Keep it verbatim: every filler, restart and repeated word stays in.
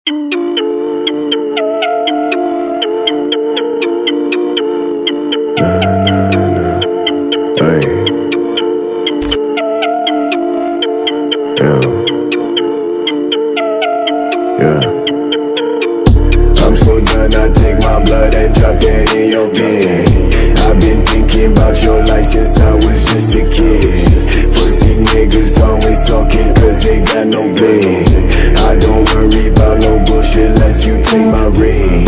Nah, nah, nah. Hey. Yeah. Yeah. I'm so done, I take my blood and drop it in your bin. I've been thinking about your life since I was just a kid. Pussy niggas always talking cause they got no bling. I don't worry about no bullshit unless you take my ring.